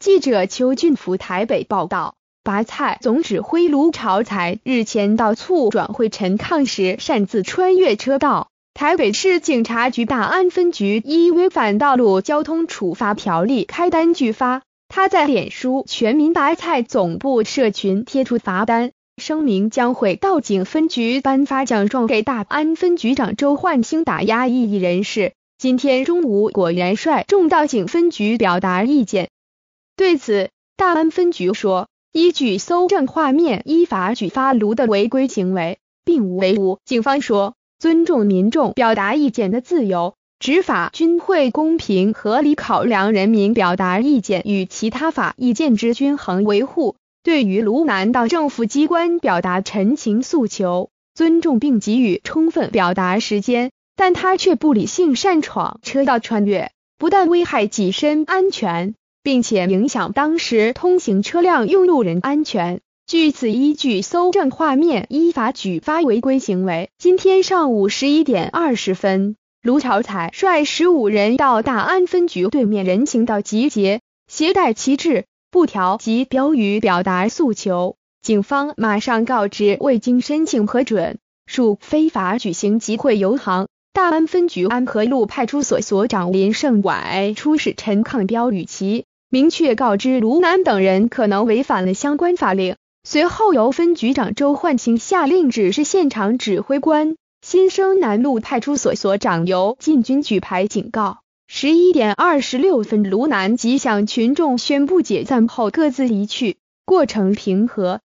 记者邱俊福台北报道，拔菜总指挥卢朝才日前到促转会陈抗时擅自穿越车道，台北市警察局大安分局依违反道路交通处罚条例开单拒发。他在脸书全民拔菜总部社群贴出罚单，声明将会到警分局颁发奖状给大安分局长周焕兴打压异议人士。今天中午果然率众到警分局表达意见。对此，大安分局说，依据搜证画面依法举发卢的违规行为，并无违误。警方说，尊重民众表达意见的自由，执法均会公平合理考量人民表达意见与其他法意见之均衡维护。对于卢南到政府机关表达陈情诉求，尊重并给予充分表达时间，但他却不理性擅闯车道穿越，不但危害己身安全，并且影响当时通行车辆用路人安全。据此依据搜证画面依法举发违规行为。今天上午11点20分，卢朝才率15人到大安分局对面人行道集结，携带旗帜、布条及标语表达诉求。警方马上告知未经申请核准，属非法举行集会游行。大安分局安和路派出所所长林胜伟出示陈抗标语旗，明确告知卢南等人可能违反了相关法令。随后由分局长周焕兴下令指示现场指挥官新生南路派出所所长尤进军举牌警告。11点26分，卢南即向群众宣布解散后各自离去，过程平和。